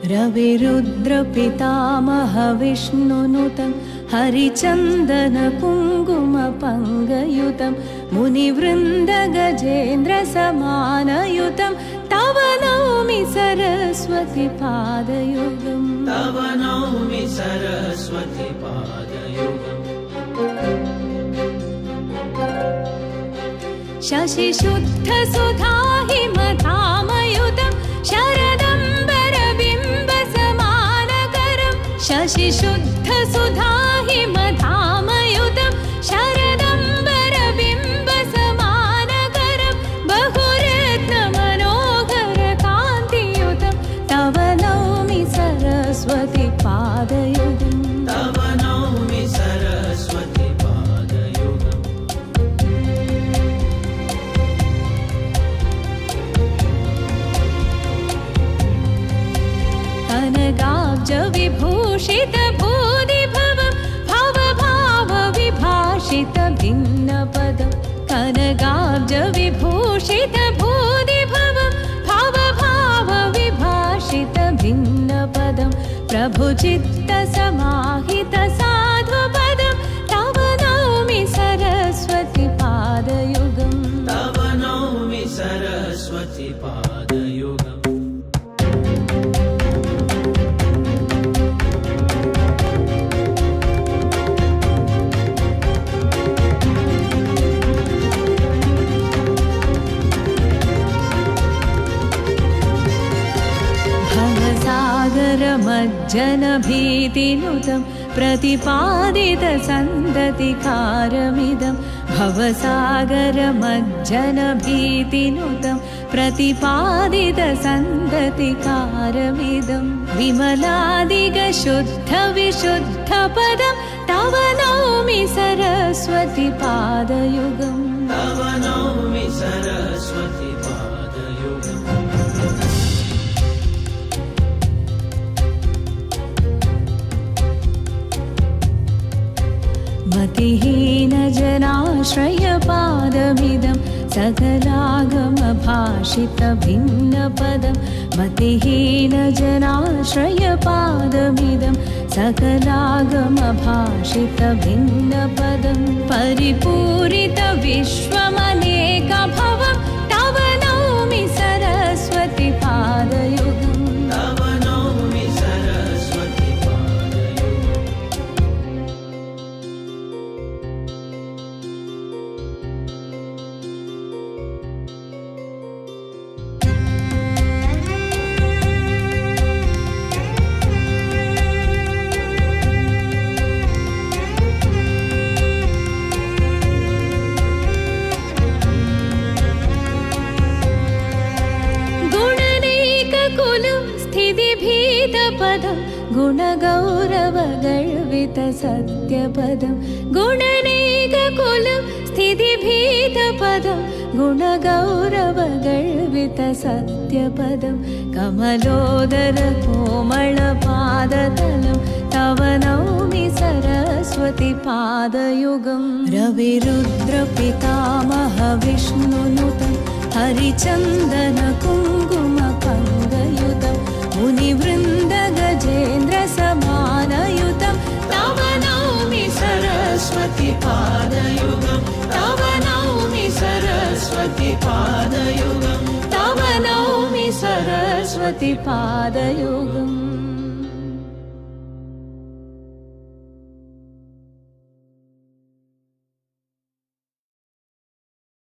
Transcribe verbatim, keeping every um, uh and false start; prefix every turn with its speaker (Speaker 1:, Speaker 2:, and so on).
Speaker 1: रविरुद्रपितामहविष्णुनुतं हरिचन्दनकुङ्कुमपङ्गयुतं मुनिवृन्दगजेन्द्रसमानयुतं तव नौमि सरस्वती पादयुगम्
Speaker 2: तव नौमि सरस्वती पादयुगम्
Speaker 1: शशिशुद्धसुधाहिमधामयुतं शरदम्बरबिम्बसमानकरं शशिशुद्धसुधाहिमधामयुतं शरदम्बरबिम्बसमानकरं बहुरत्नमनोहरकान्तियुतं तव नौमि सरस्वती पादयुगम्
Speaker 2: तव नौमि सरस्वती पादयुगम्
Speaker 1: कनकाब्जविभूषितभूतिभवं भवभावविभाषितभिन्नपदं कनकाब्जविभूषितभूतिभवं भवभावविभाषितभिन्नपदं प्रभुचित्तसमाहितसाधुपदं तव नौमि सरस्वती पादयुगम्
Speaker 2: तव नौमि सरस्वती पादयुगम्
Speaker 1: भवसागरमज्जनभीतिनुतं प्रतिपादितसन्दतिकारमिदं भवसागरमज्जनभीतिनुतं प्रतिपादितसन्दतिकारमिदं विमलादिगशुद्धविशुद्धपदं तव नौमि सरस्वती पादयुगम्
Speaker 2: तव नौमि सरस्वती पादयुगम्
Speaker 1: मतिहीनजनाश्रयपादमिदं सकलागमभाषितभिन्नपदं मतिहीनजनाश्रयपादमिदं सकलागमभाषितभिन्नपदं परिपूरितविश्वमनेकभवं तव नौमि सरस्वती पादयुगम्
Speaker 2: तव नौमि सरस्वती पादयुगम्
Speaker 1: गुणनेककुलं स्थितिभीतपदं गुणगौरवगर्वितसत्यपदं गुणनेककुलं स्थितिभीतपदं गुणगौरवगर्वितसत्यपदं कमलोदरकोमलपादतलं तव नौमि सरस्वती पादयुगम् रविरुद्रपितामहविष्णुनुतं हरिचन्दनकुङ्कुमपङ्गयुतं मुनिवृन्दगजेन्द्रसमानयुतं तव नौमि सरस्वती पादयुगम् तव नौमि सरस्वती पादयुगम् तव नौमि सरस्वती पादयुगम्